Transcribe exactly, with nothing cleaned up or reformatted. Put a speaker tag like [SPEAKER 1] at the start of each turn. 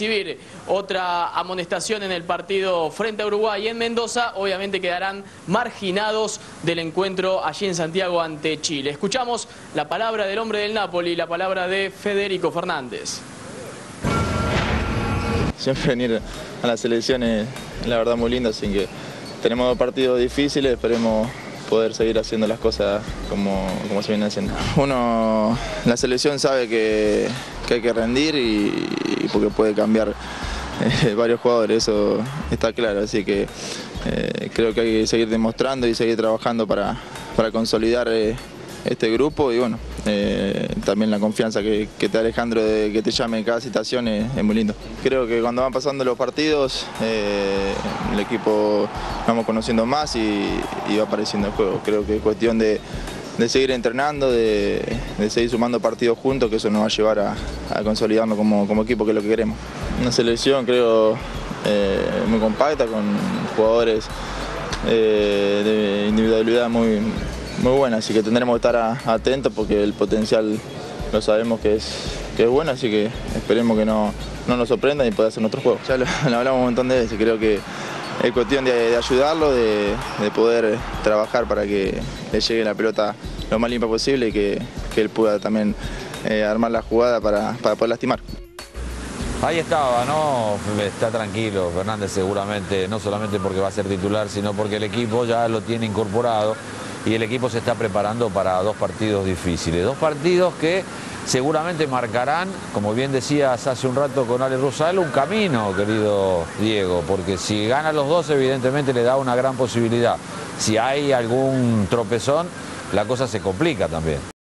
[SPEAKER 1] recibir otra amonestación en el partido frente a Uruguay en Mendoza, obviamente quedarán marginados del encuentro allí en Santiago ante Chile. Escuchamos la palabra del hombre del Napoli, la palabra de Federico Fernández.
[SPEAKER 2] Siempre venir a la selección es la verdad muy lindo, así que tenemos dos partidos difíciles, esperemos poder seguir haciendo las cosas como, como se viene haciendo. Uno, la selección sabe que, que hay que rendir y, y porque puede cambiar eh, varios jugadores, eso está claro, así que eh, creo que hay que seguir demostrando y seguir trabajando para, para consolidar eh, este grupo y bueno, eh, también la confianza que, que te da Alejandro de que te llame en cada situación es, es muy lindo. Creo que cuando van pasando los partidos eh, el equipo vamos conociendo más y, y va apareciendo el juego. Creo que es cuestión de, de seguir entrenando, de, de seguir sumando partidos juntos, que eso nos va a llevar a, a consolidarnos como, como equipo, que es lo que queremos. Una selección creo eh, muy compacta, con jugadores eh, de individualidad muy muy buena, así que tendremos que estar a, atentos porque el potencial lo sabemos que es, que es bueno, así que esperemos que no, no nos sorprendan y pueda hacer nuestro juego. Ya lo, lo hablamos un montón de veces, creo que es cuestión de, de ayudarlo, de, de poder trabajar para que le llegue la pelota lo más limpia posible y que, que él pueda también eh, armar la jugada para, para poder lastimar.
[SPEAKER 3] Ahí estaba, ¿no? Está tranquilo Fernández seguramente, no solamente porque va a ser titular, sino porque el equipo ya lo tiene incorporado y el equipo se está preparando para dos partidos difíciles. Dos partidos que seguramente marcarán, como bien decías hace un rato con Ale Rosal, un camino, querido Diego, porque si gana los dos evidentemente le da una gran posibilidad. Si hay algún tropezón, la cosa se complica también.